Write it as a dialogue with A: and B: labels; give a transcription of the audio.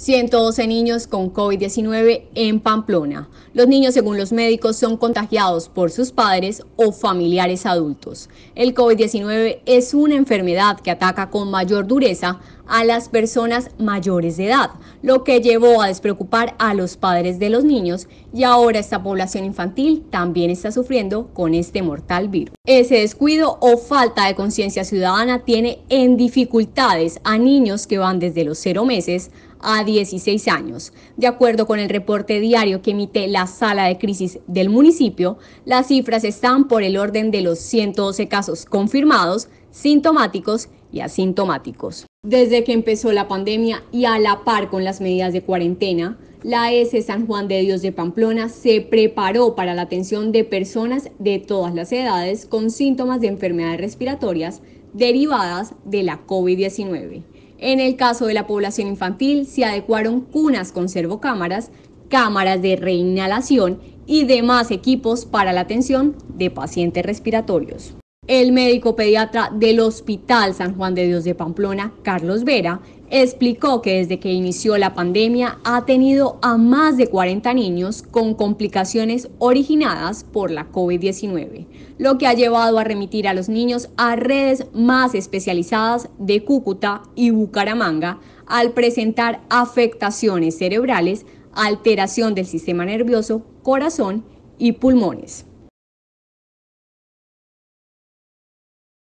A: 112 niños con COVID-19 en Pamplona. Los niños, según los médicos, son contagiados por sus padres o familiares adultos. El COVID-19 es una enfermedad que ataca con mayor dureza a las personas mayores de edad, lo que llevó a despreocupar a los padres de los niños, y ahora esta población infantil también está sufriendo con este mortal virus. Ese descuido o falta de conciencia ciudadana tiene en dificultades a niños que van desde los 0 meses a 16 años. De acuerdo con el reporte diario que emite la sala de crisis del municipio, las cifras están por el orden de los 112 casos confirmados, sintomáticos y asintomáticos. Desde que empezó la pandemia y a la par con las medidas de cuarentena, la ES San Juan de Dios de Pamplona se preparó para la atención de personas de todas las edades con síntomas de enfermedades respiratorias derivadas de la COVID-19. En el caso de la población infantil, se adecuaron cunas con servocámaras, cámaras de reinhalación y demás equipos para la atención de pacientes respiratorios. El médico pediatra del Hospital San Juan de Dios de Pamplona, Carlos Vera, explicó que desde que inició la pandemia ha atendido a más de 40 niños con complicaciones originadas por la COVID-19, lo que ha llevado a remitir a los niños a redes más especializadas de Cúcuta y Bucaramanga al presentar afectaciones cerebrales, alteración del sistema nervioso, corazón y pulmones.